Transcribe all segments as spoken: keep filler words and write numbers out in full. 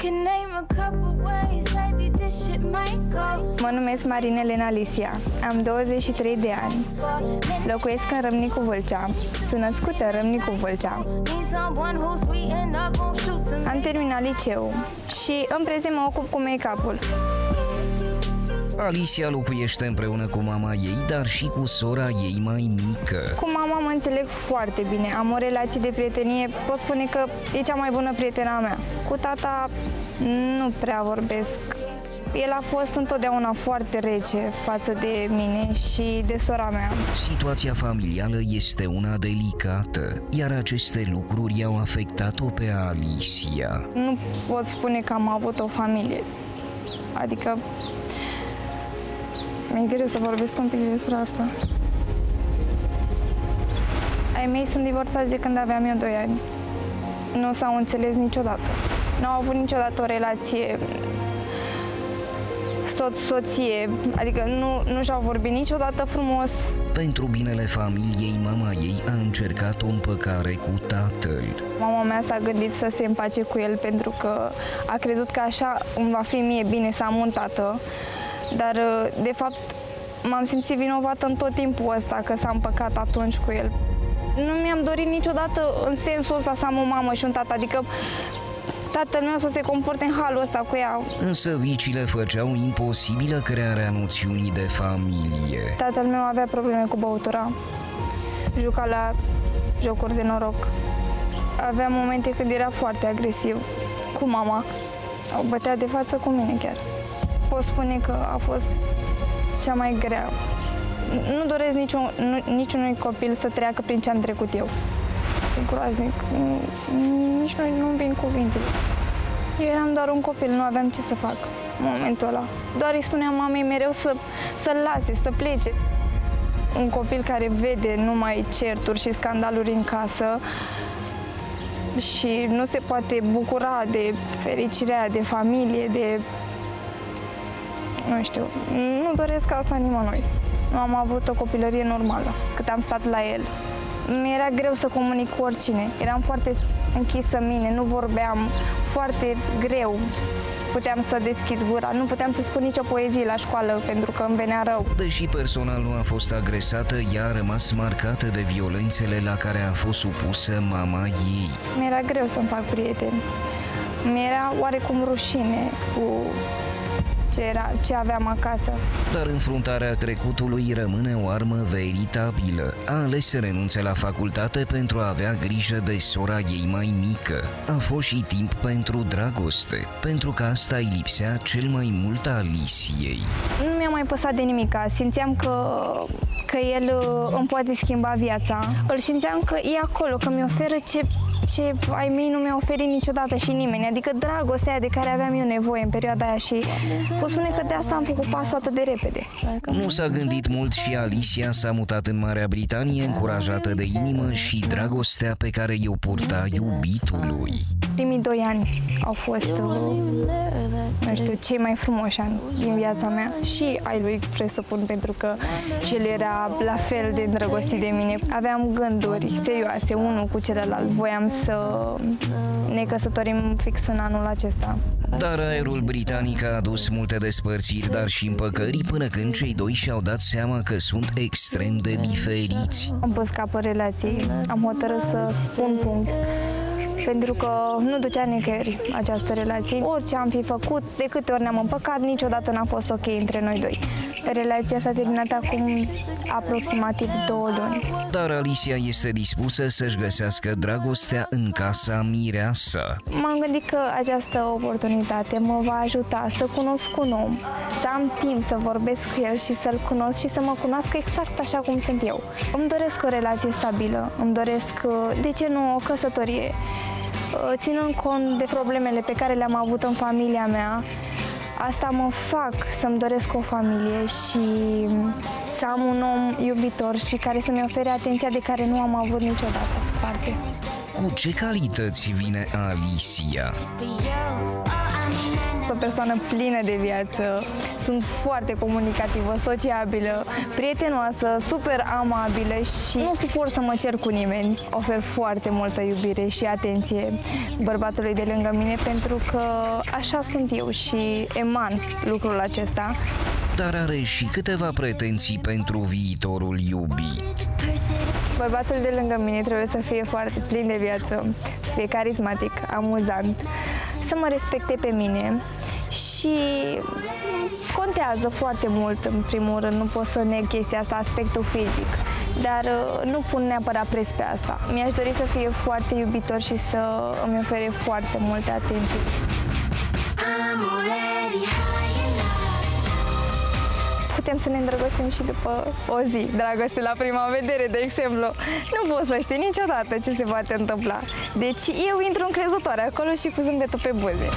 Mă numesc Marin Elena Alicia, am douăzeci și trei de ani, locuiesc în Râmnicu Vâlcea, sunt născută în Râmnicu Vâlcea. Am terminat liceu și în prezent mă ocup cu make-up-ul. Alicia locuiește împreună cu mama ei, dar și cu sora ei mai mică. Cu mama mă înțeleg foarte bine, am o relație de prietenie, pot spune că e cea mai bună prietena mea. Cu tata nu prea vorbesc. El a fost întotdeauna foarte rece față de mine și de sora mea. Situația familială este una delicată, iar aceste lucruri i-au afectat-o pe Alicia. Nu pot spune că am avut o familie, adică mi-e greu să vorbesc un pic despre asta. Ai mei sunt divorțați de când aveam eu doi ani. Nu s-au înțeles niciodată. Nu au avut niciodată o relație soț-soție, adică nu, nu și-au vorbit niciodată frumos. Pentru binele familiei, mama ei a încercat o împăcare cu tatăl. Mama mea s-a gândit să se împace cu el pentru că a crezut că așa îmi va fi mie bine să am un tată. Dar, de fapt, m-am simțit vinovată în tot timpul ăsta că s-a împăcat atunci cu el. Nu mi-am dorit niciodată în sensul ăsta să am o mamă și un tată, adică tatăl meu să se comporte în halul ăsta cu ea. Însă viciile făceau imposibilă crearea noțiunii de familie. Tatăl meu avea probleme cu băutura, juca la jocuri de noroc. Avea momente când era foarte agresiv cu mama, o bătea de față cu mine chiar. Pot spune că a fost cea mai grea. Nu doresc niciun, nu, niciunui copil să treacă prin ce am trecut eu. E groaznic. Nici nu, nu-mi vin cuvintele. Eu eram doar un copil, nu aveam ce să fac în momentul ăla. Doar îi spuneam mamei mereu să, să-l lase, să plece. Un copil care vede numai certuri și scandaluri în casă și nu se poate bucura de fericirea de familie, de... Nu știu, nu doresc asta nimănui. Nu am avut o copilărie normală, cât am stat la el. Mi-era greu să comunic cu oricine. Eram foarte închisă în mine, nu vorbeam, foarte greu. Puteam să deschid gura, nu puteam să spun nicio poezie la școală pentru că îmi venea rău. Deși personal nu a fost agresată, ea a rămas marcată de violențele la care a fost supusă mama ei. Mi-era greu să-mi fac prieteni. Mi-era oarecum rușine cu ce, era, ce aveam acasă. Dar înfruntarea trecutului rămâne o armă veritabilă. A ales să renunțe la facultate pentru a avea grijă de sora ei mai mică. A fost și timp pentru dragoste, pentru că asta îi lipsea cel mai mult Aliciei. Nu mi-a mai păsat de nimica. Simțeam că, că el îmi poate schimba viața. Îl simțeam că e acolo, că mi oferă ce... ce ai mei nu mi-a oferit niciodată și nimeni, adică dragostea de care aveam eu nevoie în perioada aia și pot spune că de asta am făcut pasul atât de repede. Nu s-a gândit mult și Alicia s-a mutat în Marea Britanie, încurajată de inimă și dragostea pe care i-o purta iubitului. Primii doi ani au fost, nu știu, cei mai frumoși ani din viața mea și ai lui, presupun, pentru că și el era la fel de îndrăgostit de mine. Aveam gânduri serioase, unul cu celălalt, voiam să ne căsătorim fix în anul acesta. Dar aerul britanic a adus multe despărțiri, dar și împăcări, până când cei doi și-au dat seama că sunt extrem de diferiți. Am pus capăt relației, am hotărât să spun punct, pentru că nu ducea nicăieri această relație. Orice am fi făcut, de câte ori ne-am împăcat, niciodată n-a fost ok între noi doi. Relația s-a terminat acum aproximativ două luni. Dar Alicia este dispusă să-și găsească dragostea în casa mireasa. M-am gândit că această oportunitate mă va ajuta să cunosc un om, să am timp să vorbesc cu el și să-l cunosc și să mă cunoască exact așa cum sunt eu. Îmi doresc o relație stabilă, îmi doresc, de ce nu, o căsătorie. Ținând cont de problemele pe care le-am avut în familia mea, asta mă fac să-mi doresc o familie și să am un om iubitor și care să-mi ofere atenția de care nu am avut niciodată parte. Cu ce calități vine Alicia? Sunt o persoană plină de viață, sunt foarte comunicativă, sociabilă, prietenoasă, super amabilă și nu suport să mă cer cu nimeni. Ofer foarte multă iubire și atenție bărbatului de lângă mine pentru că așa sunt eu și eman lucrul acesta. Dar are și câteva pretenții pentru viitorul iubit. Bărbatul de lângă mine trebuie să fie foarte plin de viață, să fie carismatic, amuzant, să mă respecte pe mine și contează foarte mult, în primul rând, nu pot să neg chestia asta, aspectul fizic, dar nu pun neapărat preț pe asta. Mi-aș dori să fie foarte iubitor și să îmi ofere foarte multe atenții. Putem să ne îndrăgostim și după o zi, dragoste la prima vedere, de exemplu. Nu poți să știi niciodată ce se poate întâmpla. Deci eu intru încrezătoare acolo și cu zâmbetul pe buze.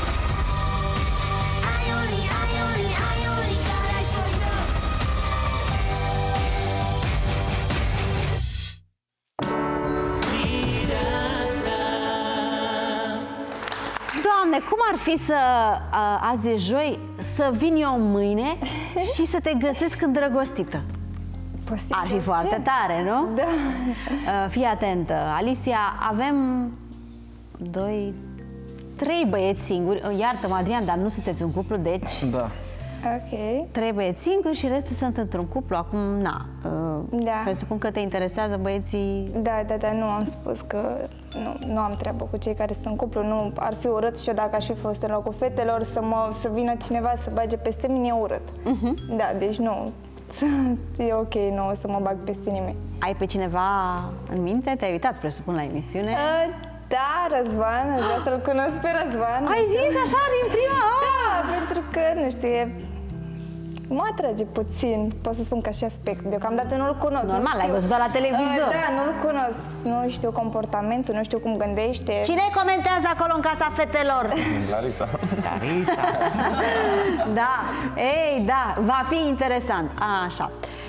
Doamne, cum ar fi să, a, azi e joi, să vin eu mâine și să te găsesc îndrăgostită? Posibil. Ar fi foarte tare, nu? Da. Fii atentă, Alicia, avem doi, trei băieți singuri. Iartă-mă, Adrian, dar nu sunteți un cuplu, deci... Da. Ok. Trei băieți singuri și restul sunt într-un cuplu. Acum, na, Da. presupun că te interesează băieții... Da, da, da, nu am spus că nu, nu am treabă cu cei care sunt în cuplu. Nu, ar fi urât și eu dacă aș fi fost în locul fetelor să, mă, să vină cineva să bage peste mine, e urât. Uh-huh. Da, deci nu, e ok, nu o să mă bag peste nimeni. Ai pe cineva în minte? Te-ai uitat, presupun, la emisiune? Uh, da, Răzvan, aș vrea să-l cunosc pe Răzvan. Ai zis așa din prima? Da, pentru că, nu știu, e... mă atrage puțin, pot să spun că și aspect. Deocamdată nu-l cunosc. Normal, nu l-ai văzut doar la televizor. Uh, da, nu-l cunosc. Nu știu comportamentul, nu știu cum gândește. Cine comentează acolo în casa fetelor? Larisa. Larisa. Da, ei, da, va fi interesant. A, așa.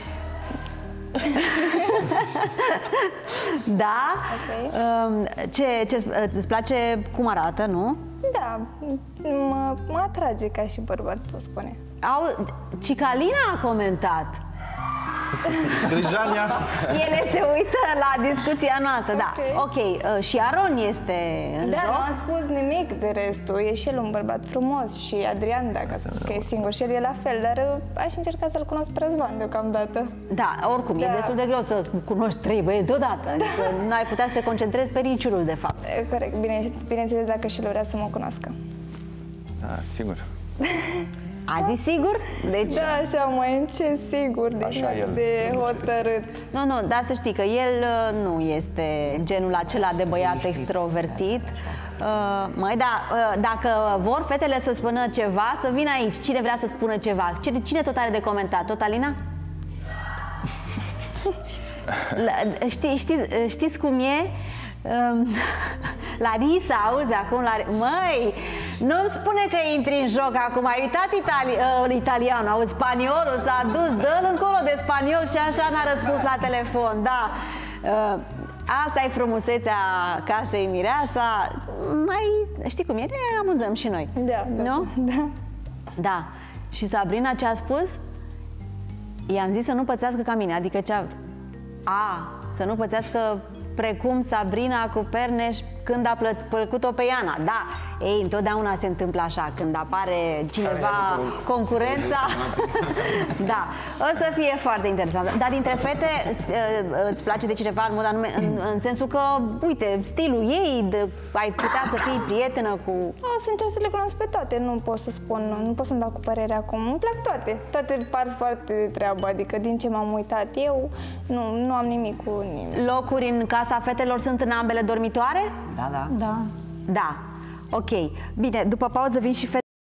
Da? Ok. Ce, ce, îți place cum arată, nu? Da, mă, mă atrage ca și bărbat, pot spune. Au, Cicalina a comentat. Grijania. Ele se uită la discuția noastră, da. Ok. Ok, și Aron este în Da, joc? nu am spus nimic de restul. E și el un bărbat frumos și Adrian, dacă a spus că e singur și el e la fel, dar aș încerca să-l cunosc pe Răzvan deocamdată. Da, oricum, da. E destul de greu să cunoști trei băieți deodată. Adică da. Nu ai putea să te concentrezi pe niciunul, de fapt. E, corect, bine, bineînțeles dacă și el vrea să mă cunoască. Da, sigur. A zis sigur? Deci... Da, așa mai încet, sigur, deci Așa el. de hotărât. Nu, nu, dar să știi că el uh, nu este genul acela de băiat extrovertit. Uh, măi, da, uh, dacă vor fetele să spună ceva, să vină aici. Cine vrea să spună ceva? Cine, cine tot are de comentat? Tot Alina? Știi, știți, știți cum e? Um, Larisa, auzi acum, Lar... măi, nu-mi spune că intri în joc acum, ai uitat itali... uh, italianul, auzi, spaniolul s-a dus, dă-l încolo de spaniol și așa n-a răspuns la telefon, da. Uh, asta e frumusețea casei Mireasa, mai, știi cum e, ne amuzăm și noi. Da, da, nu? Da. Da. Și Sabrina ce a spus? I-am zis să nu pățească ca mine, adică ce a... A, să nu pățească precum Sabrina cu Perneș când a plăcut-o pe Iana. Da, ei, întotdeauna se întâmplă așa, când apare cineva, concurența. Da, o să fie foarte interesant. Dar dintre fete, îți place de cineva în mod anume, în, în sensul că, uite, stilul ei, de, ai putea să fii prietenă cu... O să încerc să le cunosc pe toate, nu pot să spun, nu pot să-mi dau cu părere acum. Îmi plac toate, toate par foarte de treabă, adică din ce m-am uitat eu, nu, nu am nimic cu nimeni. Locuri în casa fetelor sunt în ambele dormitoare? Da, da. Da. Da. Ok. Bine, după pauză vin și fetele.